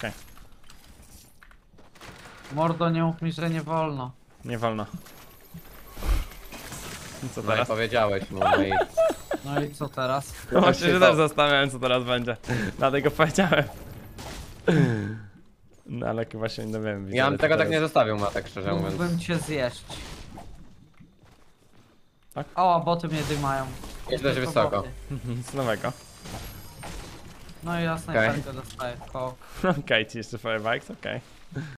Okej. Mordo, nie mów mi, że nie wolno. Nie wolno. I co No i teraz? powiedziałeś mu, no i... No i co teraz? No właśnie się to- też zastanawiałem, co teraz będzie. Dlatego powiedziałem. No ale chyba się nie dowiem. Ja bym tego tak nie zostawił, ma tak szczerze mówiąc. Mógłbym cię zjeść. Tak? O, boty mnie dymają. Jest dość Tylko wysoko. boty. Nic nowego. No i ja snajperkę dostaję w koło. Okej, ci jeszcze firebikes, okej.